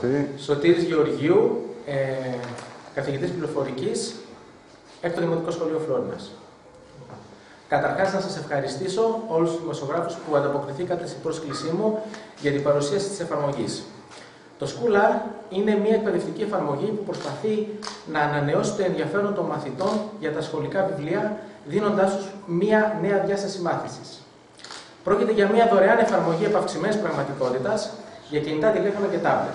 ονομαστεί? Σωτήρης Γεωργίου, καθηγητής πληροφορικής, έκτο Δημοτικό Σχολείο Φλόρινας. Καταρχάς, να σας ευχαριστήσω όλους τους δημοσιογράφους που ανταποκριθήκατε στην πρόσκλησή μου για την παρουσίαση της εφαρμογής. Το Schoolar είναι μια εκπαιδευτική εφαρμογή που προσπαθεί να ανανεώσει το ενδιαφέρον των μαθητών για τα σχολικά βιβλία, δίνοντάς τους μια νέα διάσταση μάθησης. Πρόκειται για μια δωρεάν εφαρμογή επαυξημένης πραγματικότητας για κινητά τηλέφωνα και τάμπλετ.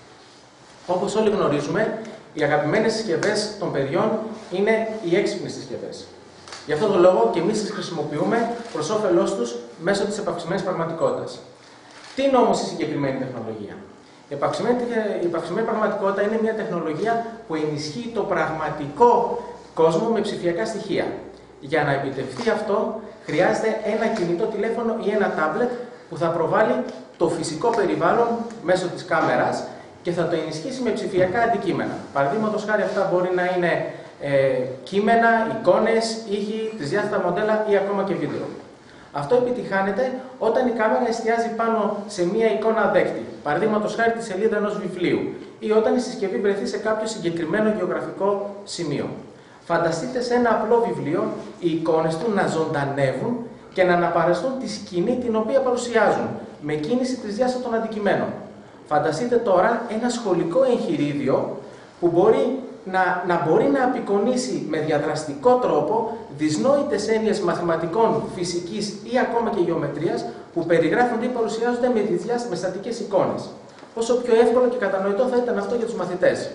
Όπως όλοι γνωρίζουμε, οι αγαπημένες συσκευές των παιδιών είναι οι έξυπνες συσκευές. Γι' αυτόν τον λόγο και εμείς τις χρησιμοποιούμε προς όφελός τους μέσω της επαυξημένης πραγματικότητας. Τι είναι όμως η συγκεκριμένη τεχνολογία? Η επαυξημένη πραγματικότητα είναι μια τεχνολογία που ενισχύει το πραγματικό κόσμο με ψηφιακά στοιχεία. Για να επιτευχθεί αυτό, χρειάζεται ένα κινητό τηλέφωνο ή ένα τάμπλετ που θα προβάλλει το φυσικό περιβάλλον μέσω της κάμερας και θα το ενισχύσει με ψηφιακά αντικείμενα. Παραδείγματος χάρη, αυτά μπορεί να είναι κείμενα, εικόνες, ήχοι, τρισδιάστατα μοντέλα ή ακόμα και βίντεο. Αυτό επιτυχάνεται όταν η κάμερα εστιάζει πάνω σε μία εικόνα δέκτη, παραδείγματος χάρη τη σελίδα ενός βιβλίου, ή όταν η συσκευή βρεθεί σε κάποιο συγκεκριμένο γεωγραφικό σημείο. Φανταστείτε σε ένα απλό βιβλίο οι εικόνες του να ζωντανεύουν και να αναπαραστούν τη σκηνή την οποία παρουσιάζουν, με κίνηση τρισδιάστατων αντικειμένων. Φανταστείτε τώρα ένα σχολικό εγχειρίδιο που μπορεί να απεικονίσει με διαδραστικό τρόπο δυσνόητες έννοιες μαθηματικών, φυσικής ή ακόμα και γεωμετρίας που περιγράφονται ή παρουσιάζονται με στατικές εικόνες. Όσο πιο εύκολο και κατανοητό θα ήταν αυτό για τους μαθητές.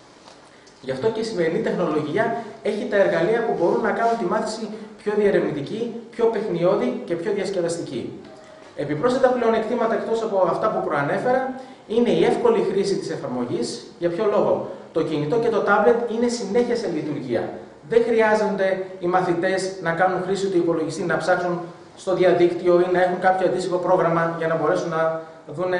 Γι' αυτό και η σημερινή τεχνολογία έχει τα εργαλεία που μπορούν να κάνουν τη μάθηση πιο διερευνητική, πιο παιχνιώδη και πιο διασκεδαστική. Επιπρόσθετα πλεονεκτήματα εκτός από αυτά που προανέφερα είναι η εύκολη χρήση της εφαρμογής. Για ποιο λόγο? Το κινητό και το τάμπλετ είναι συνέχεια σε λειτουργία. Δεν χρειάζονται οι μαθητές να κάνουν χρήση του υπολογιστή, να ψάξουν στο διαδίκτυο ή να έχουν κάποιο αντίστοιχο πρόγραμμα για να μπορέσουν να δουν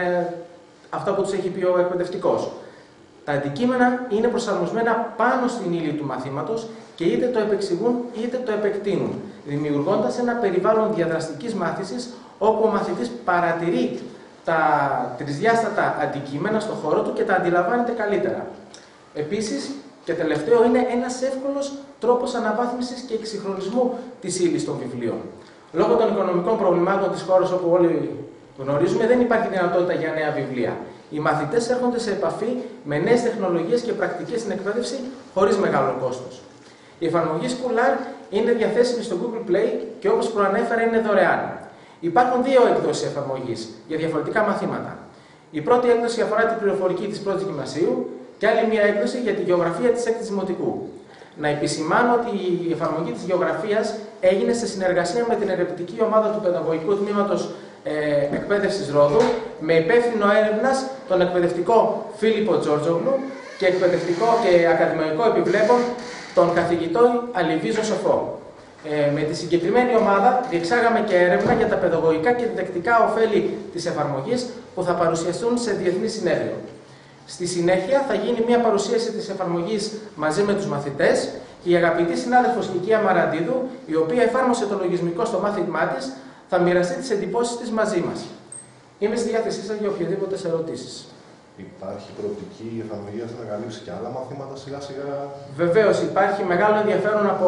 αυτά που τους έχει πει ο εκπαιδευτικός. Τα αντικείμενα είναι προσαρμοσμένα πάνω στην ύλη του μαθήματος και είτε το επεξηγούν είτε το επεκτείνουν, δημιουργώντας ένα περιβάλλον διαδραστικής μάθησης όπου ο μαθητής παρατηρεί τα τρισδιάστατα αντικείμενα στον χώρο του και τα αντιλαμβάνεται καλύτερα. Επίσης, και τελευταίο, είναι ένας εύκολος τρόπος αναβάθμισης και εξυγχρονισμού της ύλης των βιβλίων. Λόγω των οικονομικών προβλημάτων της χώρας, όπου όλοι γνωρίζουμε, δεν υπάρχει δυνατότητα για νέα βιβλία. Οι μαθητές έρχονται σε επαφή με νέες τεχνολογίες και πρακτικές στην εκπαίδευση χωρίς μεγάλο κόστος. Η εφαρμογή Schoolar είναι διαθέσιμη στο Google Play και όπως προανέφερα είναι δωρεάν. Υπάρχουν δύο εκδόσεις εφαρμογής για διαφορετικά μαθήματα. Η πρώτη έκδοση αφορά την πληροφορική της πρώτης γυμνασίου και άλλη μία έκδοση για τη γεωγραφία της έκτης δημοτικού. Να επισημάνω ότι η εφαρμογή της γεωγραφίας έγινε σε συνεργασία με την ερευνητική ομάδα του Παιδαγωγικού Τμήματος Εκπαίδευσης Ρόδου, με υπεύθυνο έρευνας τον εκπαιδευτικό Φίλιππο Τζόρτζογλου και εκπαιδευτικό και ακαδημαϊκό επιβλέπον τον καθηγητό Αλιβίζο Σοφό. Με τη συγκεκριμένη ομάδα διεξάγαμε και έρευνα για τα παιδαγωγικά και διδακτικά ωφέλη της εφαρμογής που θα παρουσιαστούν σε διεθνή συνέδριο. Στη συνέχεια θα γίνει μια παρουσίαση της εφαρμογής μαζί με τους μαθητές και η αγαπητή συνάδελφος Κικία Μαραντίδου, η οποία εφάρμοσε το λογισμικό στο μάθημά της, θα μοιραστεί τις εντυπώσεις της μαζί μας. Είμαι στη διάθεσή σας για οποιαδήποτε ερωτήσεις. Υπάρχει προοπτική η εφαρμογή αυτή να καλύψει και άλλα μαθήματα σιγά σιγά? Βεβαίως, υπάρχει μεγάλο ενδιαφέρον από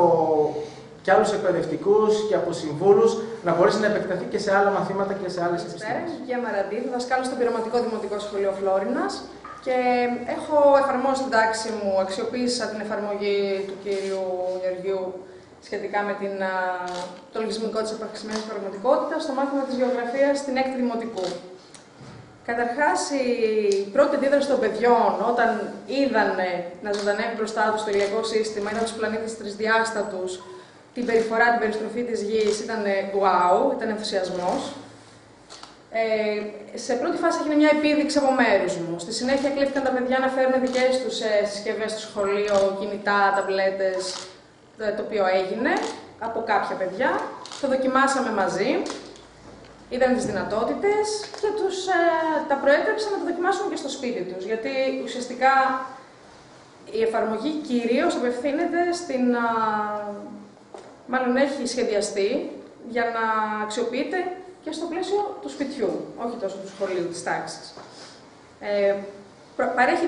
και άλλους εκπαιδευτικούς και από συμβούλους να μπορέσει να επεκταθεί και σε άλλα μαθήματα και σε άλλες επιστήμες. Καλησπέρα, είμαι η Κικία Μαραντίδου, δασκάλος στο Πειραματικό Δημοτικό Σχολείο Φλόρινας και έχω εφαρμόσει την τάξη μου, αξιοποίησα την εφαρμογή του κύριου Γεωργίου σχετικά με το λογισμικό της επαυξημένης πραγματικότητας στο μάθημα της γεωγραφίας στην έκτη δημοτικού. Καταρχάς, η πρώτη αντίδραση των παιδιών όταν είδαν να ζωντανεύει μπροστά τους το ηλιακό σύστημα, είδαν τους πλανήτες τρισδιάστατους, την περιφορά, την περιστροφή της Γης, ήταν wow, ήταν ενθουσιασμός. Σε πρώτη φάση έγινε μια επίδειξη από μέρους μου. Στη συνέχεια κλήθηκαν τα παιδιά να φέρουν δικές τους συσκευές στο σχολείο, κινητά, ταμπλέτες, το οποίο έγινε από κάποια παιδιά. Το δοκιμάσαμε μαζί, είδαν τις δυνατότητες και τα προέτρεψαν να το δοκιμάσουν και στο σπίτι τους. Γιατί ουσιαστικά η εφαρμογή κυρίως απευθύνεται μάλλον έχει σχεδιαστεί για να αξιοποιείται και στο πλαίσιο του σπιτιού, όχι τόσο του σχολείου, της τάξης. παρέχει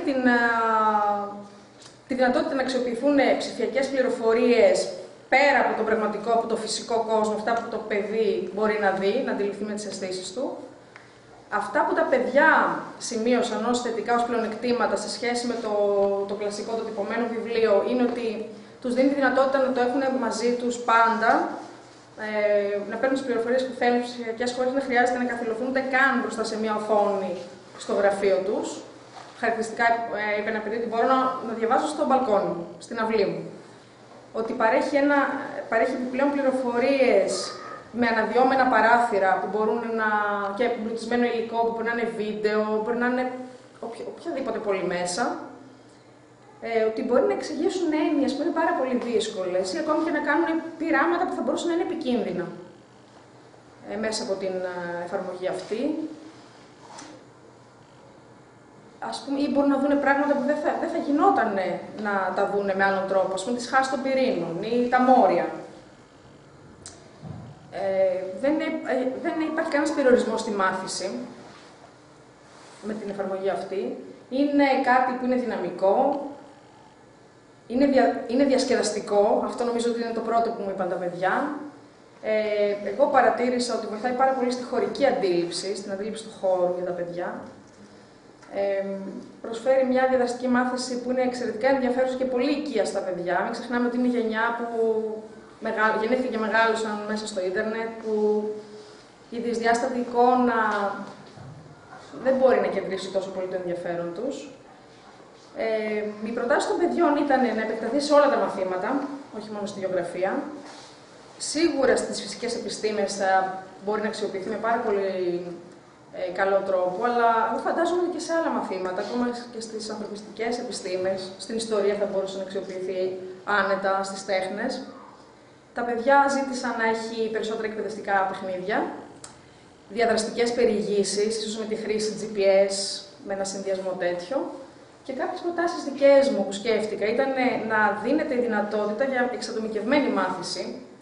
τη δυνατότητα να αξιοποιηθούν ψηφιακές πληροφορίες πέρα από τον πραγματικό, από το φυσικό κόσμο, αυτά που το παιδί μπορεί να δει, να αντιληφθεί με τις αισθήσεις του. Αυτά που τα παιδιά σημείωσαν ως θετικά, ως πλεονεκτήματα σε σχέση με το κλασικό, το τυπωμένο βιβλίο, είναι ότι τους δίνει τη δυνατότητα να το έχουν μαζί τους πάντα, να παίρνουν τις πληροφορίες που θέλουν στις ψηφιακές χωρίς να χρειάζεται να καθυλωθούν ούτε καν μπροστά σε μια οθόνη στο γραφείο τους. Χαρακτηριστικά είπε ένα παιδί ότι μπορώ να διαβάσω στο μπαλκόνι μου, στην αυλή μου. Ότι παρέχει επιπλέον πληροφορίες με αναδυόμενα παράθυρα που μπορούν και εμπλουτισμένο υλικό που μπορεί να είναι βίντεο, μπορεί να είναι οποιαδήποτε πολύ μέσα. Ότι μπορεί να εξηγήσουν έννοιες που είναι πάρα πολύ δύσκολες ή ακόμη και να κάνουν πειράματα που θα μπορούσαν να είναι επικίνδυνα μέσα από την εφαρμογή αυτή. Ας πούμε, ή μπορούν να δουν πράγματα που δεν θα γινόταν να τα δουν με άλλον τρόπο, ας πούμε, τις χάσεις των πυρήνων ή τα μόρια. Δεν υπάρχει κανένας περιορισμός στη μάθηση με την εφαρμογή αυτή. Είναι κάτι που είναι δυναμικό, είναι διασκεδαστικό, αυτό νομίζω ότι είναι το πρώτο που μου είπαν τα παιδιά. Εγώ παρατήρησα ότι βοηθάει πάρα πολύ στη χωρική αντίληψη, στην αντίληψη του χώρου για τα παιδιά. Προσφέρει μια διαδραστική μάθηση που είναι εξαιρετικά ενδιαφέρουσα και πολύ οικία στα παιδιά. Μην ξεχνάμε ότι είναι η γενιά που γεννήθηκε και μεγάλωσαν μέσα στο ίντερνετ, που η δυσδιάστατη εικόνα δεν μπορεί να κεντρήσει τόσο πολύ το ενδιαφέρον τους. Οι προτάσεις των παιδιών ήταν να επεκταθεί σε όλα τα μαθήματα, όχι μόνο στη γεωγραφία. Σίγουρα στις φυσικές επιστήμες μπορεί να αξιοποιηθεί με πάρα πολύ καλό τρόπο, αλλά εγώ φαντάζομαι και σε άλλα μαθήματα, ακόμα και στις ανθρωπιστικές επιστήμες, στην ιστορία θα μπορούσε να αξιοποιηθεί άνετα, στις τέχνες. Τα παιδιά ζήτησαν να έχει περισσότερα εκπαιδευτικά παιχνίδια, διαδραστικές περιηγήσεις, ίσως με τη χρήση GPS, με ένα συνδυασμό τέτοιο. Και κάποιες προτάσεις δικές μου που σκέφτηκα ήταν να δίνεται η δυνατότητα για εξατομικευμένη μάθηση,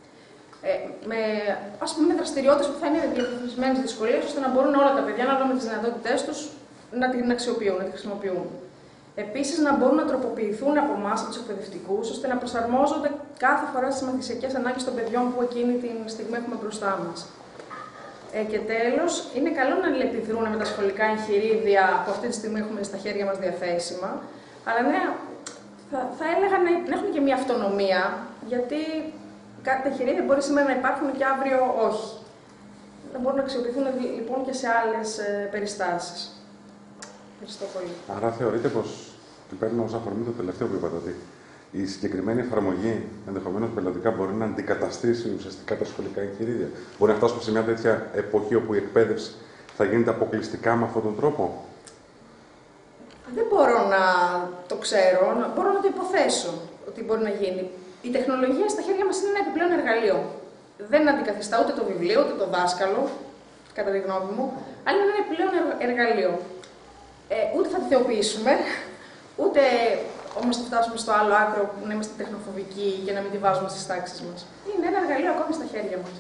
με δραστηριότητες που θα είναι διαφορετικές δυσκολίες, ώστε να μπορούν όλα τα παιδιά, ανάλογα με τις δυνατότητές τους, να την αξιοποιούν, να την χρησιμοποιούν. Επίσης, να μπορούν να τροποποιηθούν από εμάς, από τους εκπαιδευτικούς, ώστε να προσαρμόζονται κάθε φορά στις μαθησιακές ανάγκες των παιδιών που εκείνη τη στιγμή έχουμε μπροστά μας. Και τέλος, είναι καλό να αλληλεπιδρούν με τα σχολικά εγχειρίδια που αυτή τη στιγμή έχουμε στα χέρια μας διαθέσιμα, αλλά ναι, θα έλεγα να έχουν και μια αυτονομία, γιατί τα εγχειρίδια μπορεί σήμερα να υπάρχουν και αύριο όχι. Να μπορούν να αξιοποιηθούν λοιπόν και σε άλλες περιστάσεις. Ευχαριστώ πολύ. Άρα θεωρείτε πως, και παίρνω ως αφορμή το τελευταίο που είπατε, ότι η συγκεκριμένη εφαρμογή ενδεχομένως πελατικά μπορεί να αντικαταστήσει ουσιαστικά τα σχολικά εγχειρίδια. Μπορεί να φτάσουμε σε μια τέτοια εποχή όπου η εκπαίδευση θα γίνεται αποκλειστικά με αυτόν τον τρόπο. Δεν μπορώ να το ξέρω, μπορώ να το υποθέσω ότι μπορεί να γίνει. Η τεχνολογία στα χέρια μας είναι ένα επιπλέον εργαλείο. Δεν αντικαθιστά ούτε το βιβλίο, ούτε το δάσκαλο, κατά τη γνώμη μου, αλλά είναι ένα επιπλέον εργαλείο. Ούτε θα τη θεοποιήσουμε, ούτε όμως θα φτάσουμε στο άλλο άκρο που να είμαστε τεχνοφοβικοί και να μην τη βάζουμε στις τάξεις μας. Είναι ένα εργαλείο ακόμη στα χέρια μας.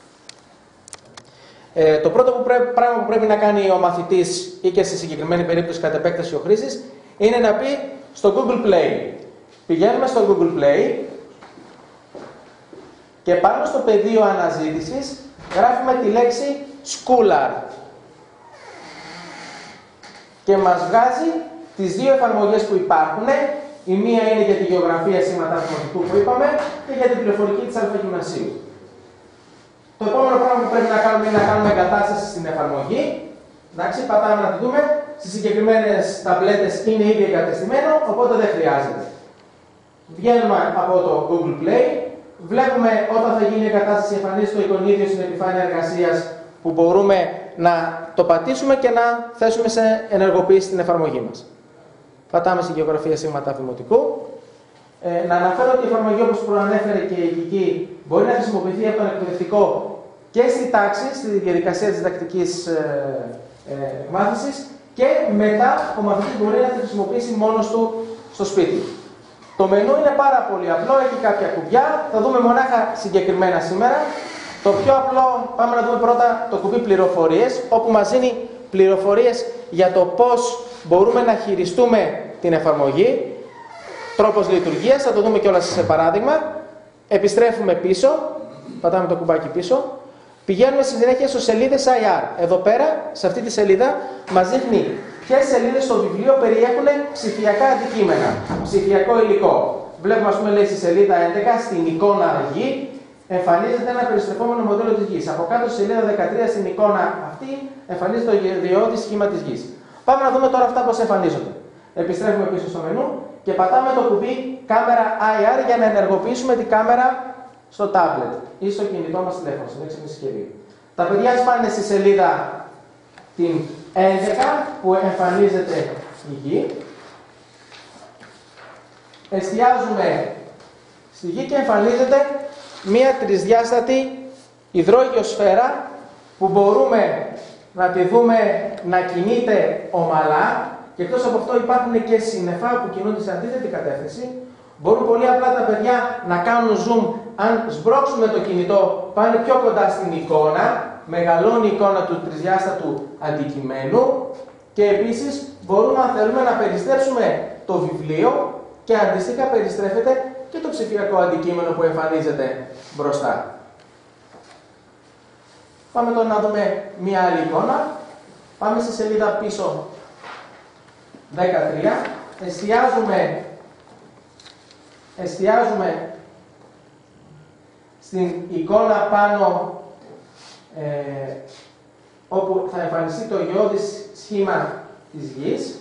Το πρώτο πράγμα που πρέπει να κάνει ο μαθητής ή και στη συγκεκριμένη περίπτωση κατ' επέκταση ο χρήστης είναι να πει στο Google Play. Πηγαίνουμε στο Google Play και πάνω στο πεδίο αναζήτησης γράφουμε τη λέξη Schoolart και μας βγάζει τις δύο εφαρμογές που υπάρχουν. Η μία είναι για τη γεωγραφία σήματα δημοτικού που είπαμε και για την πληροφορική της αλφαγυμνασίου. Το επόμενο πράγμα που πρέπει να κάνουμε είναι να κάνουμε εγκατάσταση στην εφαρμογή. Εντάξει, πατάμε να τη δούμε. Στις συγκεκριμένες ταμπλέτες είναι ήδη εγκατεστημένο, οπότε δεν χρειάζεται. Βγαίνουμε από το Google Play. Βλέπουμε όταν θα γίνει η εγκατάσταση εμφανίζεται το εικονίδιο στην επιφάνεια εργασίας που μπορούμε να το πατήσουμε και να θέσουμε σε ενεργοποίηση την εφαρμογή μας. Πατάμε στη γεωγραφία σήματα δημοτικού. Να αναφέρω ότι η εφαρμογή, όπως προανέφερε και η Κική, μπορεί να χρησιμοποιηθεί από τον εκπαιδευτικό και στη τάξη, στη διαδικασία της διδακτικής μάθησης και μετά ο μαθητής μπορεί να τη χρησιμοποιήσει μόνος του στο σπίτι. Το μενού είναι πάρα πολύ απλό, έχει κάποια κουμπιά, θα δούμε μονάχα συγκεκριμένα σήμερα. Το πιο απλό, πάμε να δούμε πρώτα το κουμπί πληροφορίες, όπου μας δίνει πληροφορίες για το πώς μπορούμε να χειριστούμε την εφαρμογή. Τρόπος λειτουργίας, θα το δούμε κιόλας σε παράδειγμα. Επιστρέφουμε πίσω, πατάμε το κουμπάκι πίσω. Πηγαίνουμε στη συνέχεια στις σελίδες IR. Εδώ πέρα, σε αυτή τη σελίδα, μας δείχνει ποιες σελίδες στο βιβλίο περιέχουν ψηφιακά αντικείμενα, ψηφιακό υλικό. Βλέπουμε, ας πούμε, λέει στη σελίδα 11, στην εικόνα γη, εμφανίζεται ένα περιστρεφόμενο μοντέλο της γης. Από κάτω στη σελίδα 13, στην εικόνα αυτή, εμφανίζεται το γεωδιώδη σχήμα της γης. Πάμε να δούμε τώρα αυτά πώς εμφανίζονται. Επιστρέφουμε πίσω στο μενού και πατάμε το κουμπί κάμερα IR για να ενεργοποιήσουμε την κάμερα στο tablet ή στο κινητό μας τηλέφωνο, στην έξυπνη συσκευή. Τα παιδιά πάνε στη σελίδα την 11 που εμφανίζεται η γη. Εστιάζουμε στη γη και εμφανίζεται μία τρισδιάστατη υδρόγειο σφαίρα που μπορούμε να τη δούμε να κινείται ομαλά και εκτός από αυτό υπάρχουν και σύννεφα που κινούνται σε αντίθετη κατεύθυνση. Μπορούν πολύ απλά τα παιδιά να κάνουν zoom, αν σμπρώξουμε το κινητό πάνε πιο κοντά στην εικόνα, μεγαλώνει η εικόνα του τρισδιάστατου αντικειμένου και επίσης μπορούμε αν θέλουμε να περιστρέψουμε το βιβλίο και αντίστοιχα περιστρέφεται και το ψηφιακό αντικείμενο που εμφανίζεται μπροστά. Πάμε τώρα να δούμε μία άλλη εικόνα. Πάμε στη σελίδα πίσω 13. Εστιάζουμε στην εικόνα πάνω όπου θα εμφανιστεί το γεώδης σχήμα της γης.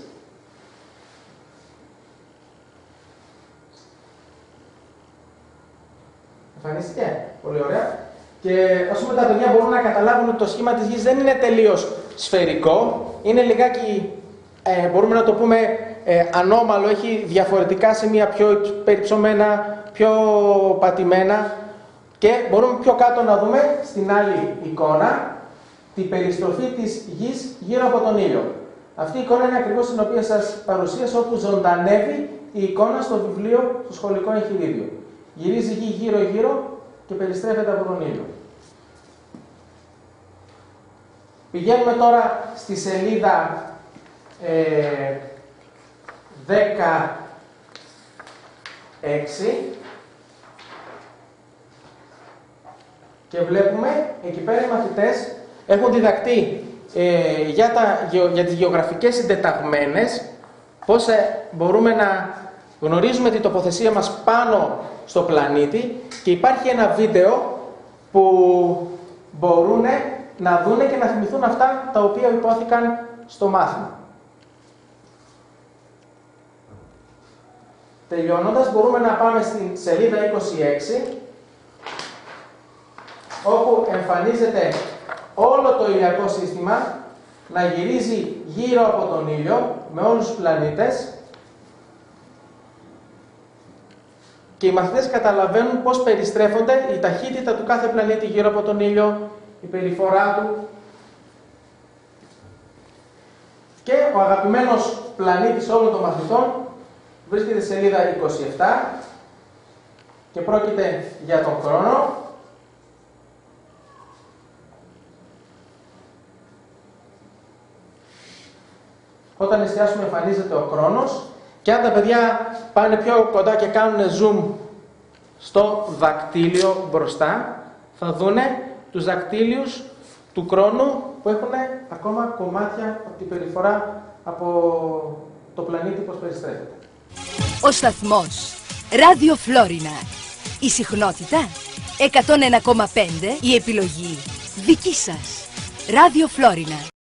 Εμφανίστηκε. Πολύ ωραία. Και ας πούμε τα παιδιά μπορούν να καταλάβουν ότι το σχήμα της γης δεν είναι τελείως σφαιρικό. Είναι λιγάκι, μπορούμε να το πούμε, ανώμαλο, έχει διαφορετικά σημεία, πιο περιψωμένα, πιο πατημένα. Και μπορούμε πιο κάτω να δούμε στην άλλη εικόνα την περιστροφή της γης γύρω από τον ήλιο. Αυτή η εικόνα είναι ακριβώς την οποία σας παρουσίασα, όπου ζωντανεύει η εικόνα στο βιβλίο, στο σχολικό εγχειρίδιο. Γυρίζει η γη γύρω-γύρω και περιστρέφεται από τον ήλιο. Πηγαίνουμε τώρα στη σελίδα 16 και βλέπουμε εκεί πέρα οι μαθητές έχουν διδαχτεί για τις γεωγραφικές συντεταγμένες πώς μπορούμε να γνωρίζουμε την τοποθεσία μας πάνω στο πλανήτη και υπάρχει ένα βίντεο που μπορούν να δούνε και να θυμηθούν αυτά τα οποία υπόθηκαν στο μάθημα. Τελειώνοντας, μπορούμε να πάμε στην σελίδα 26, όπου εμφανίζεται όλο το ηλιακό σύστημα να γυρίζει γύρω από τον ήλιο με όλους τους πλανήτες και οι μαθητές καταλαβαίνουν πώς περιστρέφονται η ταχύτητα του κάθε πλανήτη γύρω από τον ήλιο, η περιφορά του και ο αγαπημένος πλανήτης όλων των μαθητών βρίσκεται στη σελίδα 27 και πρόκειται για τον χρόνο. Όταν εστιάσουμε εμφανίζεται ο χρόνος και αν τα παιδιά πάνε πιο κοντά και κάνουν zoom στο δακτύλιο μπροστά, θα δούνε τους δακτύλιους του χρόνου που έχουν ακόμα κομμάτια από την περιφορά από το πλανήτη πώς περιστρέφεται. Ο σταθμός Ράδιο Φλόρινα. Η συχνότητα 101,5. Η επιλογή δική σας. Ράδιο Φλόρινα.